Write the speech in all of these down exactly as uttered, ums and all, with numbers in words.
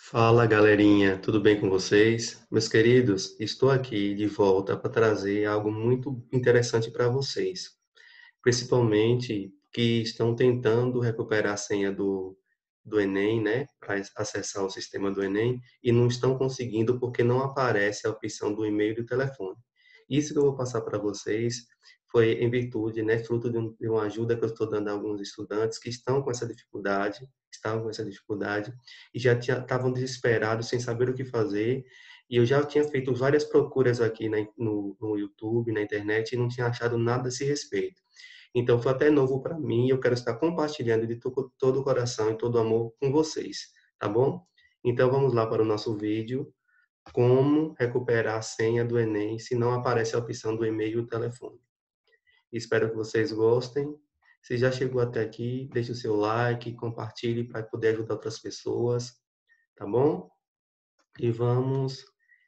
Fala, galerinha, tudo bem com vocês? Meus queridos, estou aqui de volta para trazer algo muito interessante para vocês, principalmente que estão tentando recuperar a senha do, do Enem, né, para acessar o sistema do Enem e não estão conseguindo porque não aparece a opção do e-mail e do telefone. Isso que eu vou passar para vocês foi em virtude, né, fruto de, um, de uma ajuda que eu estou dando a alguns estudantes que estão com essa dificuldade, estavam com essa dificuldade e já tinha, estavam desesperados sem saber o que fazer. E eu já tinha feito várias procuras aqui na, no, no YouTube, na internet, e não tinha achado nada a esse respeito. Então, foi até novo para mim e eu quero estar compartilhando de to todo o coração e todo o amor com vocês, tá bom? Então, vamos lá para o nosso vídeo, como recuperar a senha do Enem se não aparece a opção do e-mail e o telefone. Espero que vocês gostem. Se já chegou até aqui, deixe o seu like, compartilhe para poder ajudar outras pessoas, tá bom? E vamos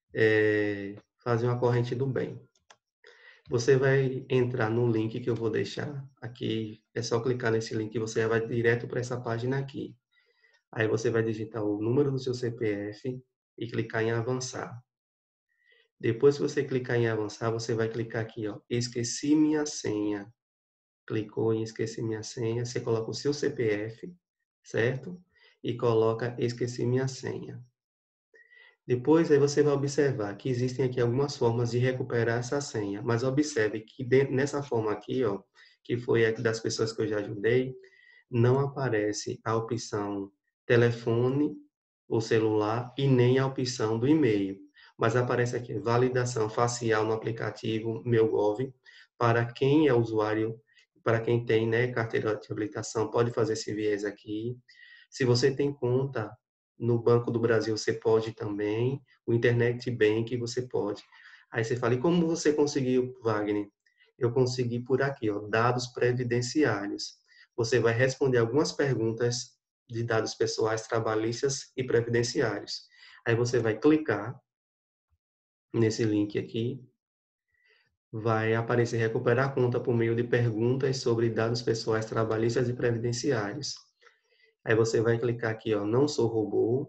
é, fazer uma corrente do bem. Você vai entrar no link que eu vou deixar aqui. É só clicar nesse link e você vai direto para essa página aqui. Aí você vai digitar o número do seu C P F e clicar em avançar. Depois que você clicar em avançar, você vai clicar aqui, ó, esqueci minha senha. Clicou em esqueci minha senha, você coloca o seu C P F, certo? E coloca esqueci minha senha. Depois aí você vai observar que existem aqui algumas formas de recuperar essa senha, mas observe que dentro, nessa forma aqui, ó, que foi a das pessoas que eu já ajudei, não aparece a opção telefone ou celular e nem a opção do e-mail, mas aparece aqui validação facial no aplicativo MeuGov para quem é usuário, para quem tem, né, carteira de habilitação, pode fazer esse viés aqui. Se você tem conta no Banco do Brasil, você pode também. O Internet Bank, você pode. Aí você fala, e como você conseguiu, Wagner? Eu consegui por aqui, ó, dados previdenciários. Você vai responder algumas perguntas de dados pessoais, trabalhistas e previdenciários. Aí você vai clicar nesse link aqui, vai aparecer recuperar a conta por meio de perguntas sobre dados pessoais, trabalhistas e previdenciários. Aí você vai clicar aqui, ó, não sou robô,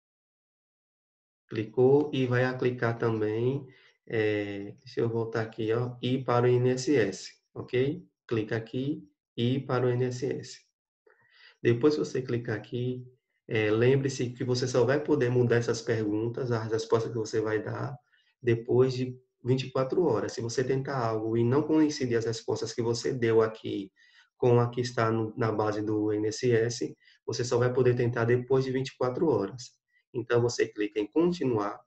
clicou e vai clicar também, é, deixa eu voltar aqui, ó, ir para o I N S S, ok? Clica aqui e ir para o I N S S. Depois que você clicar aqui, é, lembre-se que você só vai poder mudar essas perguntas, as respostas que você vai dar, depois de vinte e quatro horas. Se você tentar algo e não coincidir as respostas que você deu aqui com a que está no, na base do I N S S, você só vai poder tentar depois de vinte e quatro horas. Então, você clica em continuar.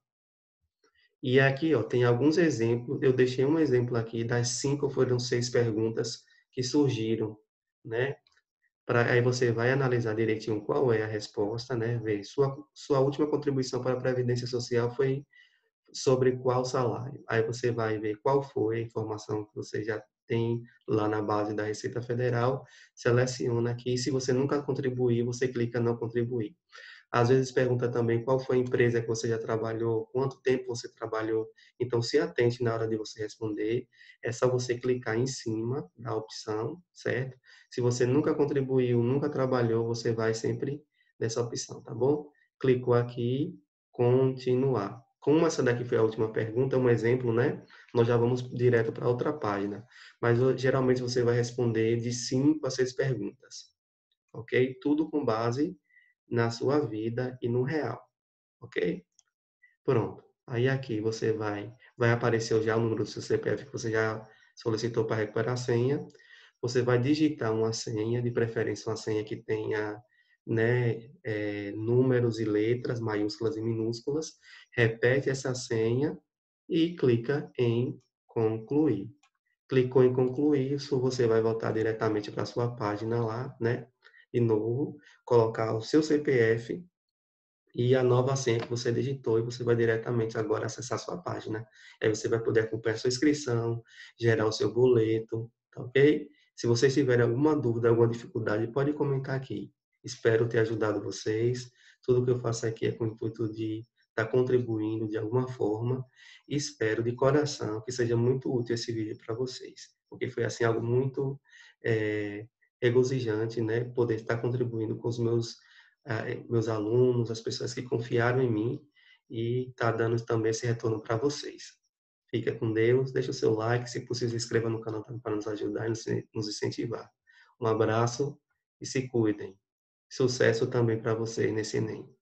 E aqui, ó, tem alguns exemplos. Eu deixei um exemplo aqui das cinco, foram seis perguntas que surgiram, né? Pra, aí você vai analisar direitinho qual é a resposta, né? Ver sua, sua última contribuição para a Previdência Social foi sobre qual salário. Aí você vai ver qual foi a informação que você já tem lá na base da Receita Federal, seleciona aqui. Se você nunca contribuiu, você clica não contribuir. Às vezes pergunta também qual foi a empresa que você já trabalhou, quanto tempo você trabalhou. Então, se atente na hora de você responder. É só você clicar em cima da opção, certo? Se você nunca contribuiu, nunca trabalhou, você vai sempre nessa opção, tá bom? Clicou aqui, continuar. Como essa daqui foi a última pergunta, um exemplo, né? Nós já vamos direto para outra página. Mas geralmente você vai responder de cinco a seis perguntas, ok? Tudo com base na sua vida e no real, ok? Pronto. Aí aqui você vai, vai aparecer já o número do seu C P F que você já solicitou para recuperar a senha. Você vai digitar uma senha, de preferência uma senha que tenha, né, é, números e letras, maiúsculas e minúsculas. Repete essa senha e clica em concluir. Clicou em concluir, isso você vai voltar diretamente para a sua página lá, né? De novo, colocar o seu C P F e a nova senha que você digitou e você vai diretamente agora acessar a sua página. Aí você vai poder acompanhar a sua inscrição, gerar o seu boleto, tá ok? Se vocês tiverem alguma dúvida, alguma dificuldade, pode comentar aqui. Espero ter ajudado vocês. Tudo que eu faço aqui é com o intuito de estar contribuindo de alguma forma. E espero de coração que seja muito útil esse vídeo para vocês, porque foi assim algo muito é, regozijante, né? Poder estar contribuindo com os meus ah, eh, meus alunos, as pessoas que confiaram em mim e está dando também esse retorno para vocês. Fica com Deus, deixa o seu like, se possível se inscreva no canal também para nos ajudar e nos nos incentivar. Um abraço e se cuidem. Sucesso também para vocês nesse Enem.